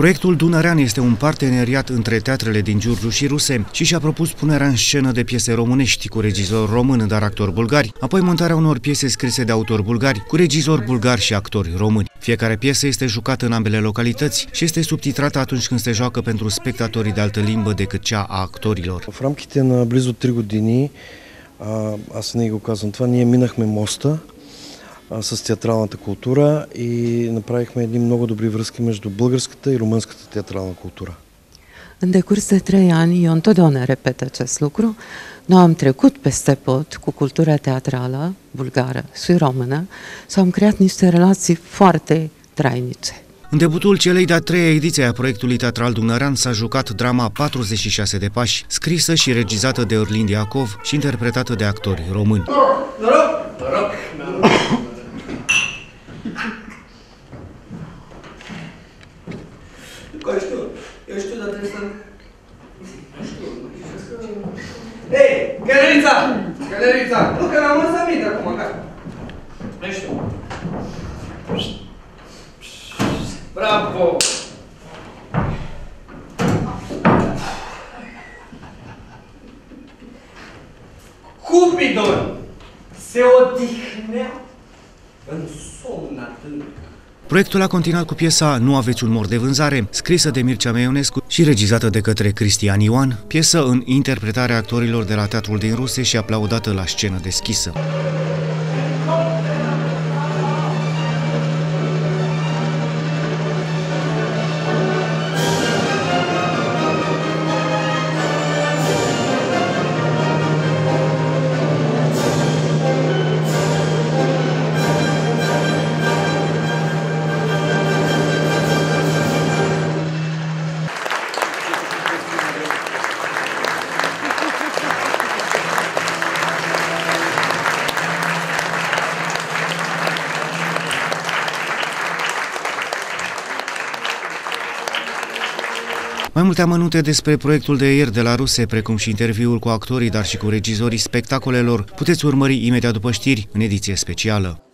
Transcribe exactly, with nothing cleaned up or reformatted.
Proiectul Dunărean este un parteneriat între teatrele din Giurgiu și Ruse și și-a propus punerea în scenă de piese românești cu regizor român, dar actori bulgari, apoi montarea unor piese scrise de autori bulgari, cu regizori bulgari și actori români. Fiecare piesă este jucată în ambele localități și este subtitrată atunci când se joacă pentru spectatorii de altă limbă decât cea a actorilor. В рамките на близо три години, аз не го казвам това, ние минахме моста с театралната култура и направихме едни много добри връзки между българската и румънската театрална култура. În decurs de trei ani, eu întotdeauna repet acest lucru, noi am trecut peste pod cu cultura teatrală bulgară și română și am creat niște relații foarte trainice. În debutul celei de-a treia ediție a proiectului teatral Dunărean s-a jucat drama patruzeci și șase de pași, scrisă și regizată de Orlin Diacov și interpretată de actori români. Eu știu, eu știu, dar trebuie să... Nu știu, Ei, Călărița! Călărița! Nu, că m-am lăsat minte acum, gata. Nu știu. Bravo! Cupidon se odihnea în somn atât. Proiectul a continuat cu piesa Nu aveți un mor de vânzare, scrisă de Mircea Meionescu și regizată de către Cristian Ioan, piesă în interpretarea actorilor de la Teatrul din Ruse și aplaudată la scenă deschisă. Mai multe amănunte despre proiectul de ieri de la Ruse, precum și interviul cu actorii, dar și cu regizorii spectacolelor, puteți urmări imediat după știri, în ediție specială.